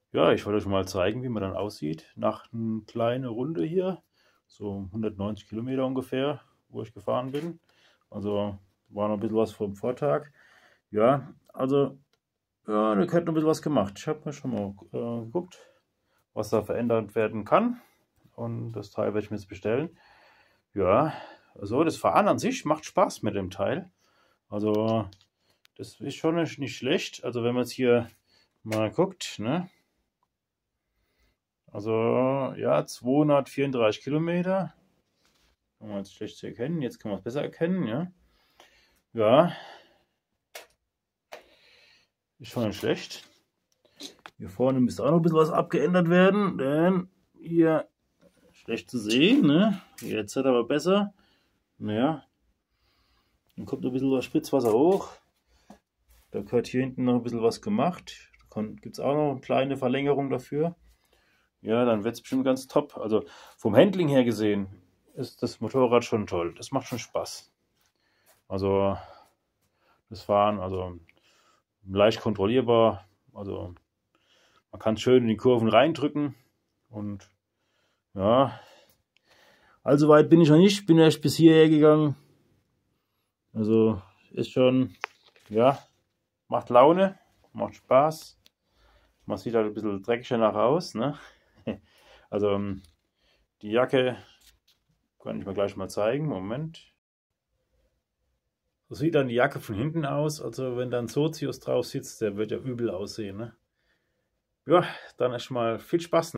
Ja, ich wollte euch mal zeigen, wie man dann aussieht nach einer kleinen Runde hier. So 190 Kilometer ungefähr, wo ich gefahren bin. Also war noch ein bisschen was vom Vortag. Ja, also ja, da könnte noch ein bisschen was gemacht. Ich habe mir schon mal geguckt, was da verändert werden kann. Und das Teil werde ich mir jetzt bestellen. Ja, also das Fahren an sich macht Spaß mit dem Teil. Also das ist schon nicht schlecht. Also wenn man jetzt hier mal guckt, ne? Also ja, 234 Kilometer. Kann man jetzt schlecht zu erkennen. Jetzt kann man es besser erkennen, ja. Ja, ist schon nicht schlecht. Hier vorne müsste auch noch ein bisschen was abgeändert werden, denn hier schlecht zu sehen, ne? Jetzt hat aber besser. Naja, dann kommt noch ein bisschen was Spritzwasser hoch. Da gehört hier hinten noch ein bisschen was gemacht. Da gibt es auch noch eine kleine Verlängerung dafür. Ja, dann wird es bestimmt ganz top. Also vom Handling her gesehen ist das Motorrad schon toll. Das macht schon Spaß. Also das Fahren, also leicht kontrollierbar. Also man kann schön in die Kurven reindrücken. Und ja, allzu weit bin ich noch nicht. Bin erst bis hierher gegangen. Also ist schon, ja, macht Laune, macht Spaß. Man sieht halt ein bisschen dreckiger nach aus, ne? Also die Jacke kann ich mir gleich mal zeigen. Moment. So sieht dann die Jacke von hinten aus. Also wenn dann Sozius drauf sitzt, der wird ja übel aussehen, ne? Ja, dann erstmal viel Spaß.